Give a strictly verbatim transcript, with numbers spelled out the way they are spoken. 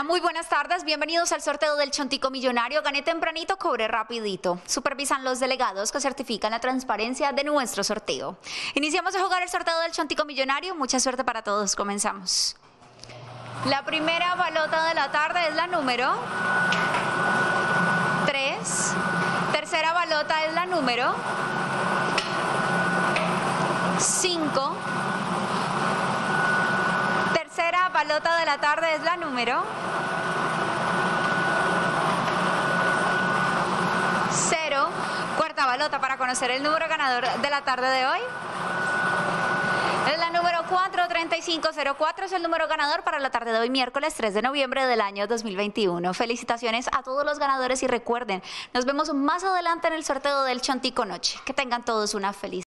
Hola, muy buenas tardes. Bienvenidos al sorteo del Chontico Millonario. Gané tempranito, cobré rapidito. Supervisan los delegados que certifican la transparencia de nuestro sorteo. Iniciamos a jugar el sorteo del Chontico Millonario. Mucha suerte para todos. Comenzamos. La primera balota de la tarde es la número tres. Tercera balota es la número cinco. Tercera balota de la tarde es la número cero. Cuarta balota para conocer el número ganador de la tarde de hoy. Es la número cuatro treinta y cinco cero cuatro, es el número ganador para la tarde de hoy, miércoles tres de noviembre del año dos mil veintiuno. Felicitaciones a todos los ganadores y recuerden, nos vemos más adelante en el sorteo del Chontico Noche. Que tengan todos una feliz